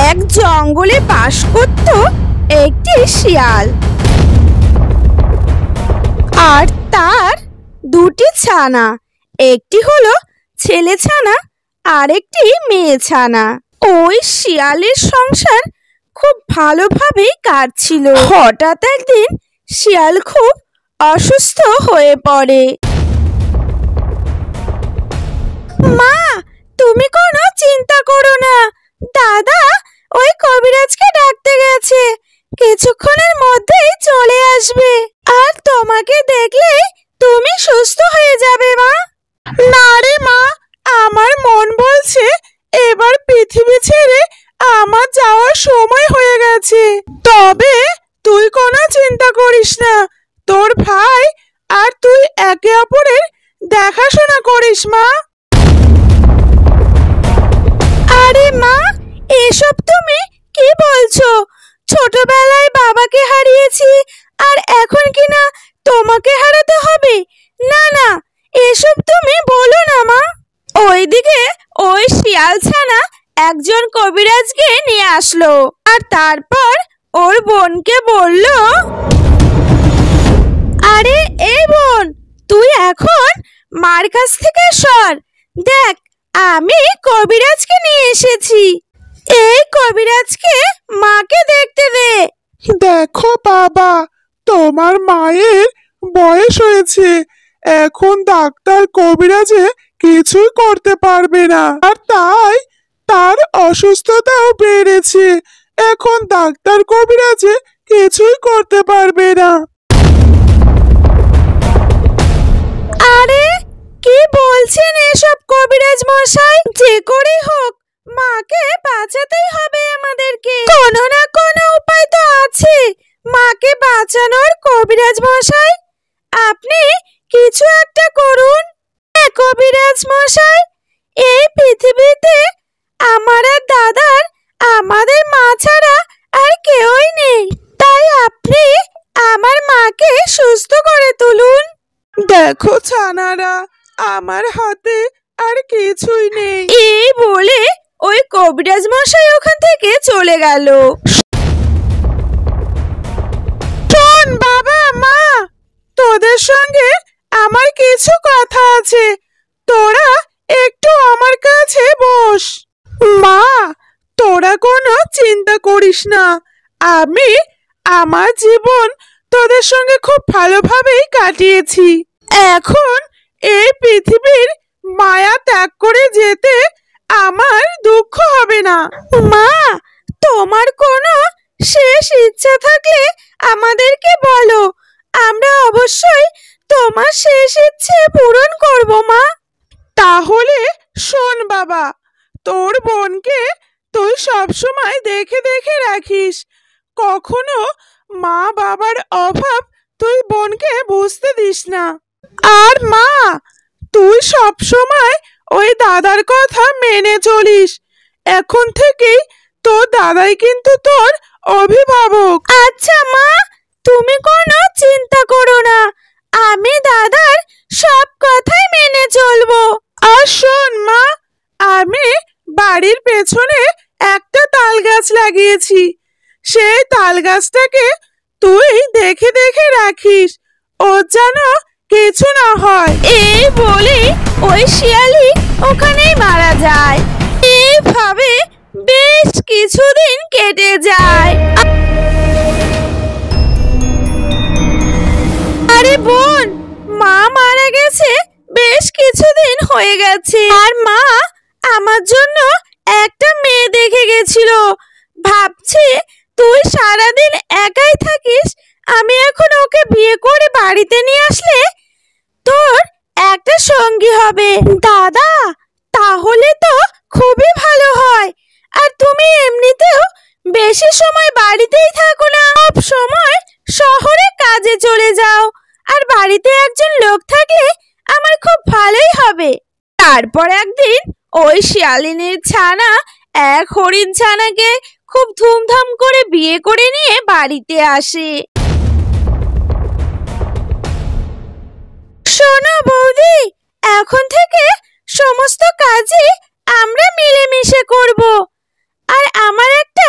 এক জঙ্গলে বাস করত একটি শিয়াল আর তার দুটি ছানা। একটি হলো ছেলে ছানা আর একটি মেয়ে ছানা। ওই শিয়ালের সংসার খুব ভালোভাবেই কাটছিল। হঠাৎ একদিন শিয়াল খুব অসুস্থ হয়ে পড়ে। মা, তুমি কোনো চিন্তা করো না, দাদা ওই কবিরাজকে ডাকতে গেছে, কিছুক্ষণের মধ্যেই চলে আসবে আর তোমাকে দেখলেই তুমি সুস্থ হয়ে যাবে। মা, না রে মা, আমার মন বলছে এবার পৃথিবী ছেড়ে আমার যাওয়ার সময় হয়ে গেছে। তবে তুই কোনো চিন্তা করিস না, তোর ভাই আর তুই একে অপরের দেখাশোনা করিস। মা, আরে মা, এসব তুমি কি বলছো? ছোটবেলায় বাবাকে হারিয়েছি আর এখন কিনা তোমাকে হারাতে হবে? না না, এসব তুমি বলো না মা। ওইদিকে ওই শিয়াল ছানা একজন কবিরাজকে নিয়ে আসলো আর তারপর ওর বোনকে বলল, আরে এই বোন, তুই এখন মার কাছ থেকে সর, দেখ আমি কবিরাজকে নিয়ে এসেছি, এই কবিরাজকে মাকে দেখতে দে। দেখো বাবা, তোমার মায়ের বয়স হয়েছে, এখন ডাক্তার কবিরাজে কিছুই করতে পারবে না, আর তাই তার অসুস্থতাও বেড়েছে। এখন ডাক্তার কবিরাজে কিছুই করতে পারবে না। আরে কি বলছেন এসব কবিরাজ মশাই? যে করেই হোক মাকে বাঁচাতেই হবে আমাদেরকে, কোনো না কোনো উপায় তো আছে মাকে বাঁচানোর। কবিরাজ মশাই, আপনি কিছু একটা করুন। কবিরাজ মশাই, এই পৃথিবীতে আমার আর দাদার, আমাদের মা ছাড়া আর কেউই নেই, তাই আপনি আমার মাকে সুস্থ করে তুলুন। দেখো ছানারা, আমার হাতে আর কিছুই নেই। এই বলে ওই কবিরাজ মশাই ওখান থেকে চলে গেল। শোন বাবা, মা, তোদের সঙ্গে আমার কিছু কথা আছে, তোরা একটু আমার কাছে বস। মা, তোরা কোনো চিন্তা করিস না, আমি আমার জীবন তোদের সঙ্গে খুব ভালোভাবেই কাটিয়েছি। এখন এই পৃথিবীর মায়া ত্যাগ করে যেতে আমার দুঃখ হবে না। মা, তোমার কোনো শেষ ইচ্ছা থাকলে আমাদেরকে বলো, আমরা অবশ্যই তোমার শেষ ইচ্ছে পূরণ করব। মা, তাহলে শোন বাবা, তোর বোনকে তুই সবসময় দেখে দেখে রাখিস, কখনো মা বাবার অভাব তুই বোনকে বুঝতে দিস না। আর মা, তুই সবসময় ওই দাদার কথা মেনে চলিস, এখন থেকেই তোর দাদাই কিন্তু তোর অভিভাবক। আচ্ছা মা, তুমি কোনো চিন্তা করো না, আমি দাদার সব কথাই মেনে চলবো। আর শোন মা, আমি বাড়ির পেছনে একটা তাল গাছ লাগিয়েছি, সেই তাল গাছটাকে তুই দেখে দেখে রাখিস, ওর যেন কিছু না হয়। এই বলে ওই শিয়ালি ওখানেই মারা যায়। এইভাবে বেশ কিছুদিন কেটে যায়। আরে বোন, মা মারা গেছে বেশ কিছুদিন হয়ে গেছে, আর মা আমার জন্য একটা মেয়ে দেখে গেছিল। ভাবছি তুই সারাদিন একাই থাকিস, আমি এখন ওকে বিয়ে করে বাড়িতে নিয়ে আসলে তোর একটা সঙ্গী হবে। দাদা, তাহলে তো খুবই ভালো হয়। আর তুমি এমনিতেও বেশি সময় বাড়িতেই থাকো না, সব সময় শহরে কাজে চলে যাও, আর বাড়িতে একজন লোক থাকলে আমার খুব ভালোই হবে। তারপর একদিন ওই শিয়ালিনীর ছানা এক হরিণ ছানাকে খুব ধুমধাম করে বিয়ে করে নিয়ে বাড়িতে আসে। শোনো বৌদি, এখন থেকে সমস্ত কাজে আমরা মিলেমিশে করব, আর আমার একটা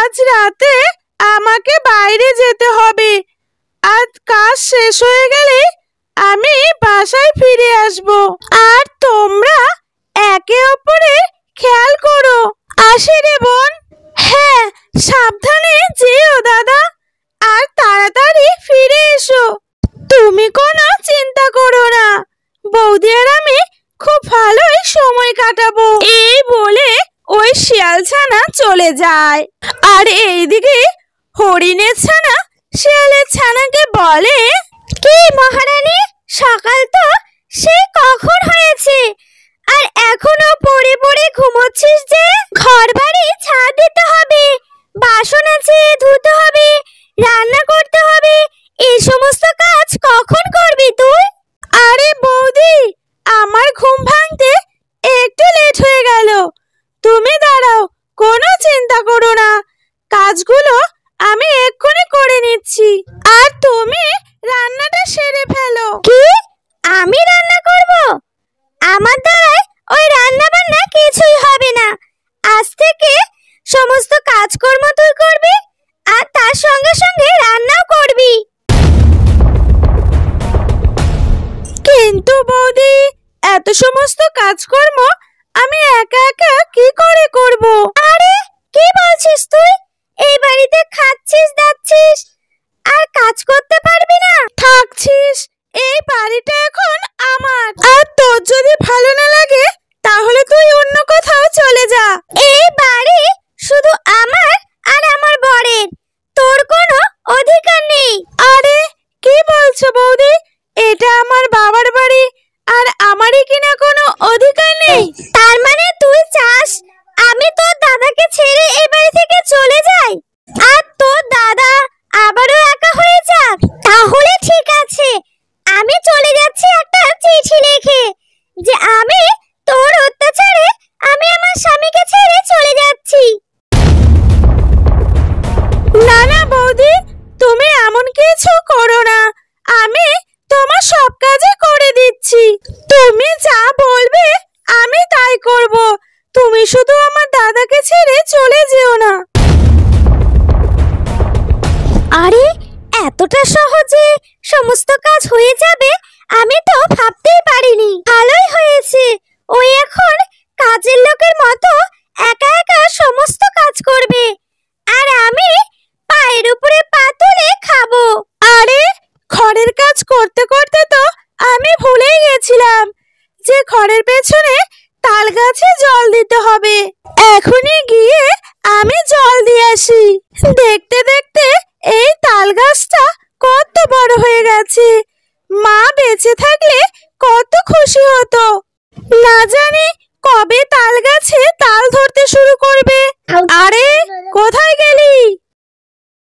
আজ রাতে আমাকে বাইরে যেতে হবে। আজ কাজ শেষ হয়ে গেলে আমি বাসায় ফিরে আসব। আর তোমরা একে অপরের খেয়াল করো। আসি রে বোন। হ্যাঁ, সাবধানে যেও দাদা, আর তাড়াতাড়ি ফিরে এসো। তুমি কোনো চিন্তা করো না, বৌদি আর আমি খুব ভালোই সময় কাটাবো। এই বলে ওই শিয়াল ছানা চলে যায়। আর এইদিকে হরিণের ছানা শিয়ালের ছানাকে বলে, কি মহারানী, সকাল তো সেই কখন হয়েছে, আর এখনো পড়ে পড়ে ঘুমোচ্ছিস যে? ঘর বাড়ি ঝাড় দিতে হবে, বাসন আছে ধুতে হবে, রান্না করতে হবে, এই সমস্ত কাজ কখন করবি তুই? আরে বৌদি, আমার ঘুম ভাঙতে একটু লেট হয়ে গেল। তুমি দাঁড়াও, কোনো চিন্তা করো না, কাজগুলো আমি এক্ষুনি করে নিচ্ছি। আর তুমি রান্নাটা সেরে ফেলো। কি? আমি রান্না করব? আমার দ্বারায় ওই রান্না বান্না কিছুই হবে না। আজ থেকে সমস্ত কাজকর্ম তুই করবি, আর তার সঙ্গে সঙ্গে রান্নাও করবি। কিন্তু বৌদি, এত সমস্ত কাজকর্ম আমি একা একা কি করে করব? আরে কি বলছিস তুই? এই বাড়িতে খাচ্ছিস দাচ্ছিস আর কাজ করতে পারবি না? থাকছিস, এই বাড়িটা এখন আমার। আর তোর যদি ভালো না লাগে তাহলে তুই অন্য কোথাও চলে যা। এই বাড়ি শুধু আমার আর আমার বরের, তোর কোনো অধিকার নেই। আরে কি বলছো বৌদি? এটা আমার বাবার বাড়ি, আর আমারই কিনা কোনো অধিকার নেই? তার মানে তুই চাস আমি তোর দাদাকে ছেড়ে এই বাড়ি থেকে চলে যাই, আর তোর দাদা আবারও একা হয়ে যাক? তাহলে ঠিক আছে, আমি চলে যাচ্ছি একটা চিঠি লিখে, যে আমি তোর অত্যাচারে আমি আমার স্বামীকে ছেড়ে চলে যাচ্ছি। না না বৌদি, তুমি এমন কিছু করো না, আমি তোমার সব কাজই করে দিচ্ছি। তুমি যা বলবে আমি তাই করব, তুমি শুধু আমার দাদাকে ছেড়ে চলে যেও না। আরে এতটা সহজে সমস্ত কাজ হয়ে যাবে আমি তো ভাবতেই পারিনি। ভালোই হয়েছে, ওই এখন কাজের লোকের মতো একা একা সমস্ত কাজ করবে, আর আমি পায়ের উপরে পা তুলে খাবো। আরে ঘরের কাজ করতে করতে তো আমি ভুলেই গেছিলাম যে ঘরের পেছনে তাল গাছে জল দিতে হবে। এখনই গিয়ে আমি জল দিয়ে আসি। দেখতে দেখতে এই তাল গাছটা কত বড় হয়ে গেছে। মা বেঁচে থাকলে কত খুশি হতো। না জানি কবে তাল গাছে তাল ধরতে শুরু করবে। আরে কোথায় গেলি?